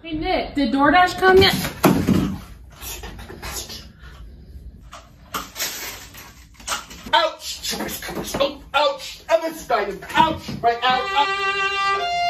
Hey Nick, did DoorDash come yet? Ouch! Oh, ouch! I'm excited. Ouch! Right out.